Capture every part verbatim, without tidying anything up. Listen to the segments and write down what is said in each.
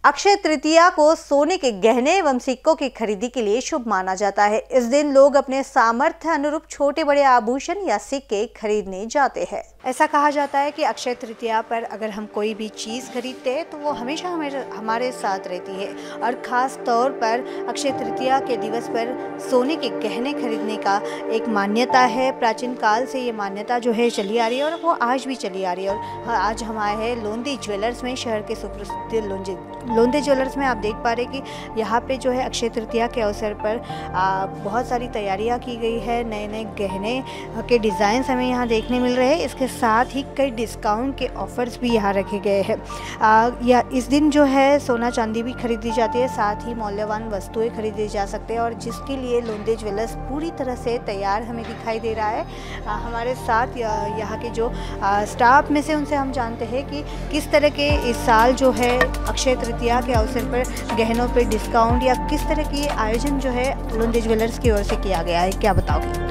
अक्षय तृतीया को सोने के गहने एवं सिक्कों की खरीदी के लिए शुभ माना जाता है। इस दिन लोग अपने सामर्थ्य अनुरूप छोटे बड़े आभूषण या सिक्के खरीदने जाते हैं। ऐसा कहा जाता है कि अक्षय तृतीया पर अगर हम कोई भी चीज़ खरीदते हैं तो वो हमेशा हमें हमारे साथ रहती है और ख़ास तौर पर अक्षय तृतीया के दिवस पर सोने के गहने खरीदने का एक मान्यता है। प्राचीन काल से ये मान्यता जो है चली आ रही है और वो आज भी चली आ रही है। और आज हम आए हैं लोंदी ज्वेलर्स में, शहर के सुप्रसिद्ध लोंदी लोंदी ज्वेलर्स में। आप देख पा रहे कि यहाँ पे जो है अक्षय तृतीया के अवसर पर आ, बहुत सारी तैयारियाँ की गई है। नए नए गहने के डिज़ाइंस हमें यहाँ देखने मिल रहे हैं। इसके साथ ही कई डिस्काउंट के ऑफर्स भी यहाँ रखे गए हैं। या इस दिन जो है सोना चांदी भी खरीदी जाती है, साथ ही मूल्यवान वस्तुएं खरीदी जा सकते हैं और जिसके लिए लोंदी ज्वेलर्स पूरी तरह से तैयार हमें दिखाई दे रहा है। आ, हमारे साथ यहाँ के जो आ, स्टाफ में से उनसे हम जानते हैं कि किस तरह के इस साल जो है अक्षय तृतीया के अवसर पर गहनों पे डिस्काउंट या किस तरह की आयोजन जो है लोंदी ज्वेलर्स की ओर से किया गया है, क्या बताओगे?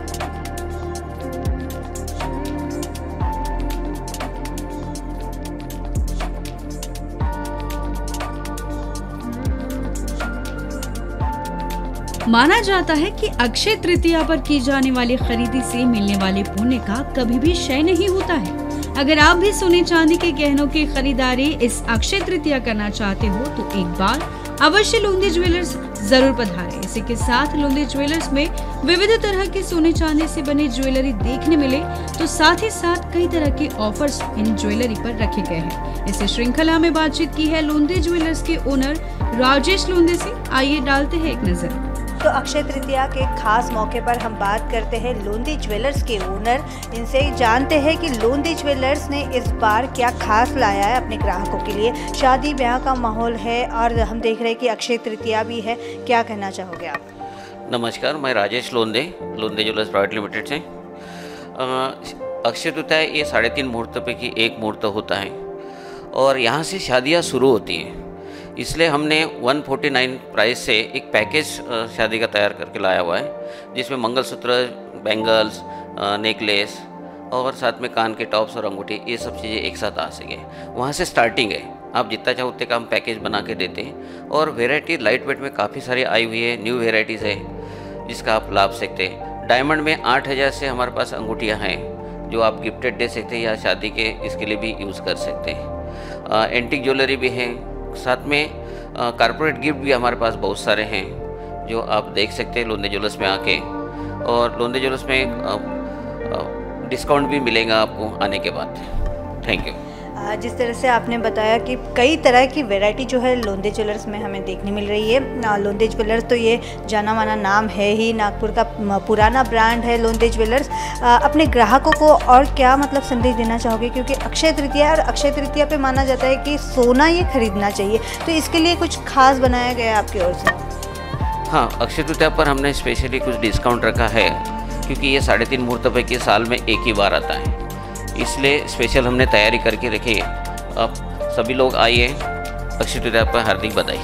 माना जाता है कि अक्षय तृतीया पर की जाने वाली खरीदी से मिलने वाले पुण्य का कभी भी क्षय नहीं होता है। अगर आप भी सोने चांदी के गहनों की खरीदारी इस अक्षय तृतीया करना चाहते हो तो एक बार अवश्य लोंदी ज्वेलर्स जरूर पधारें। इसी के साथ लोंदी ज्वेलर्स में विविध तरह के सोने चांदी से बने ज्वेलरी देखने मिले तो साथ ही साथ कई तरह के ऑफर्स इन ज्वेलरी पर रखे गए हैं। इस श्रृंखला में बातचीत की है लोंदी ज्वेलर्स के ओनर राजेश लोंदी से। आइए डालते हैं एक नजर। तो अक्षय तृतीया के खास मौके पर हम बात करते हैं लोंदी ज्वेलर्स के ओनर, इनसे जानते हैं कि लोंदी ज्वेलर्स ने इस बार क्या खास लाया है अपने ग्राहकों के लिए। शादी ब्याह का माहौल है और हम देख रहे हैं कि अक्षय तृतीया भी है, क्या कहना चाहोगे आप? नमस्कार, मैं Rajesh Londe Londe jewellers private limited से। अक्षय तृतीया ये साढ़े तीन मुहूर्त पे की एक मुहूर्त होता है और यहाँ से शादियाँ शुरू होती हैं, इसलिए हमने एक सौ उनचास प्राइस से एक पैकेज शादी का तैयार करके लाया हुआ है, जिसमें मंगलसूत्र, बैंगल्स, नेकलेस और साथ में कान के टॉप्स और अंगूठी, ये सब चीज़ें एक साथ आ सके। वहाँ से स्टार्टिंग है, आप जितना चाहो उतने का हम पैकेज बना के देते हैं और वेराइटी लाइट वेट में काफ़ी सारी आई हुई है, न्यू वेराइटीज़ है जिसका आप लाभ सकते हैं। डायमंड में आठ हज़ार से हमारे पास अंगूठियाँ हैं जो आप गिफ्टेड दे सकते हैं या शादी के इसके लिए भी यूज़ कर सकते हैं। एंटिक ज्वेलरी भी है, साथ में कॉर्पोरेट गिफ्ट भी हमारे पास बहुत सारे हैं जो आप देख सकते हैं लोंदी ज्वेलर्स में आके। और लोंदी ज्वेलर्स में आ, आ, डिस्काउंट भी मिलेगा आपको आने के बाद। Thank you. जिस तरह से आपने बताया कि कई तरह की वैरायटी जो है लोंदी ज्वेलर्स में हमें देखने मिल रही है। लोंदी ज्वेलर्स तो ये जाना माना नाम है ही, नागपुर का पुराना ब्रांड है लोंदी ज्वेलर्स। अपने ग्राहकों को और क्या मतलब संदेश देना चाहोगे, क्योंकि अक्षय तृतीया और अक्षय तृतीया पे माना जाता है कि सोना ये खरीदना चाहिए, तो इसके लिए कुछ खास बनाया गया है आपकी ओर से? हाँ, अक्षय तृतीया पर हमने स्पेशली कुछ डिस्काउंट रखा है क्योंकि ये साढ़े तीन मुहूर्त पे के साल में एक ही बार आता है, इसलिए स्पेशल हमने तैयारी करके रखी है। अब सभी लोग आइए, अक्षय तृतीया पर हार्दिक बधाई।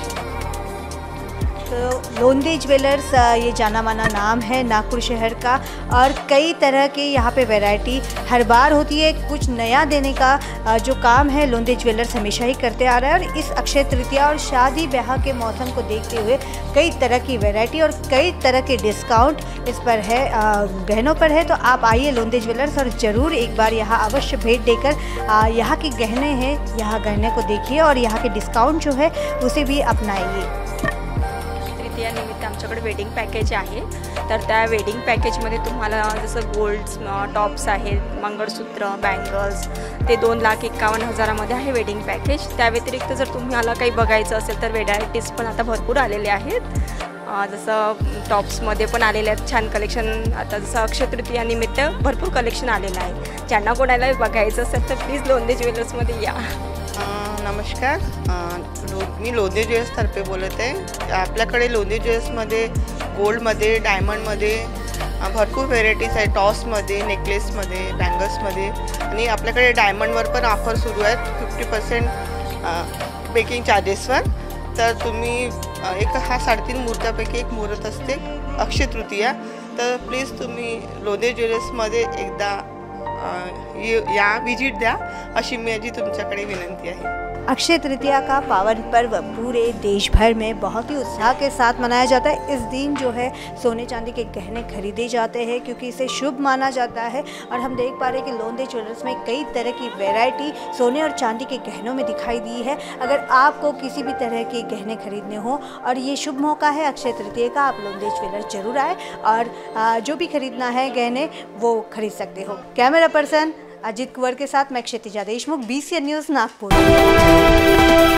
तो लोंदी ज्वेलर्स ये जाना माना नाम है नागपुर शहर का और कई तरह की यहाँ पे वैरायटी हर बार होती है। कुछ नया देने का जो काम है लोंदी ज्वेलर्स हमेशा ही करते आ रहा है और इस अक्षय तृतीया और शादी ब्याह के मौसम को देखते हुए कई तरह की वैरायटी और कई तरह के डिस्काउंट इस पर है, गहनों पर है। तो आप आइए लोंदी ज्वेलर्स और ज़रूर एक बार यहाँ अवश्य भेंट देकर यहाँ के गहने हैं, यहाँ गहने को देखिए और यहाँ के डिस्काउंट जो है उसे भी अपनाइए। या निमित्त आमच्याकडे वेडिंग पॅकेज आहे, तर त्या वेडिंग पॅकेजमध्ये तुम्हाला जसं गोल्ड टॉप्स आहेत, मंगळसूत्र, बँगल्स, ते दोन लाख एक्कावन्न हजारामध्ये आहे वेडिंग पॅकेज। त्या व्यतिरिक्त जर तुम्हाला काही बघायचं असेल तर व्हेरायटीज पण आता भरपूर आलेले आहेत। जसं टॉप्समध्ये पण आलेले आहेत छान कलेक्शन। आता जसं अक्षय तृतीया निमित्त भरपूर कलेक्शन आलेलं आहे। ज्यांना कोणाला बघायचं असेल तर प्लीज लोंदी ज्वेलर्समध्ये या। नमस्कार, लो मी लोंदी ज्वेलर्सतर्फे बोलत आहे। आपल्याकडे लोंदी ज्वेलर्समध्ये गोल्डमध्ये, डायमंडमध्ये भरपूर व्हेरायटीज आहे, टॉसमध्ये, नेकलेसमध्ये, बँगल्समध्ये आणि आपल्याकडे डायमंडवर पण ऑफर सुरू आहेत फिफ्टी पर्सेंट बेकिंग चार्जेसवर। तर तुम्ही एक हा साडेतीन मुहूर्तापैकी एक मुहूर्त असते अक्षय तृतीया, तर प्लीज तुम्ही लोंदी ज्वेलर्समध्ये एकदा या विजिट द्या अशी माझी तुमच्याकडे विनंती आहे। अक्षय तृतीया का पावन पर्व पूरे देश भर में बहुत ही उत्साह के साथ मनाया जाता है। इस दिन जो है सोने चांदी के गहने खरीदे जाते हैं क्योंकि इसे शुभ माना जाता है। और हम देख पा रहे हैं कि लोंदे ज्वेलर्स में कई तरह की वैरायटी सोने और चांदी के गहनों में दिखाई दी है। अगर आपको किसी भी तरह के गहने खरीदने हो और ये शुभ मौका है अक्षय तृतीया का, आप लोंदे ज्वेलर्स जरूर आए और जो भी खरीदना है गहने वो खरीद सकते हो। कैमरा पर्सन अजित कुंवर के साथ मैं Kshitija Deshmukh, B C N news Nagpur.